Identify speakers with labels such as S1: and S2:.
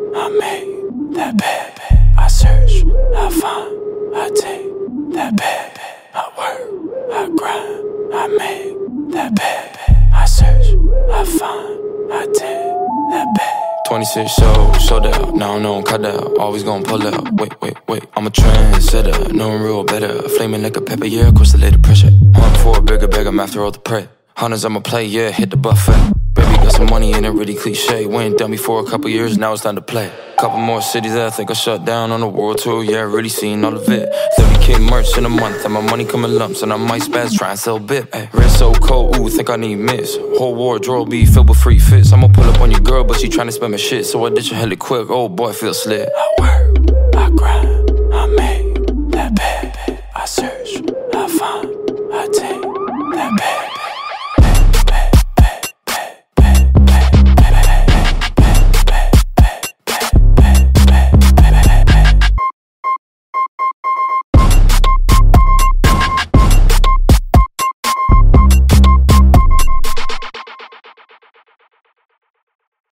S1: I make that bed. I search, I find, I take that bed. I work, I grind, I make that bed. I search, I find, I take that bed. 26 sold out, now I'm known, cut out, always gon' pull out. Wait, I'm a trendsetter, knowing real better. Flaming like a pepper, yeah, across the later pressure. Hunt for a bigger bag, I'm after all the prey. Hunters, I'ma play, yeah, hit the buffet. Baby got some money and it really cliche. We ain't done me for a couple years, now it's time to play. Couple more cities that I think I shut down on the world tour, yeah, really seen all of it. 30K merch in a month, and my money come in lumps, and I might spaz, try and sell a bit. Ay, wrist so cold, ooh, think I need mitts. Whole wardrobe be filled with free fits. I'ma pull up on your girl, but she tryna spend my shit, so I ditch her hella quick, oh boy, I feel slick.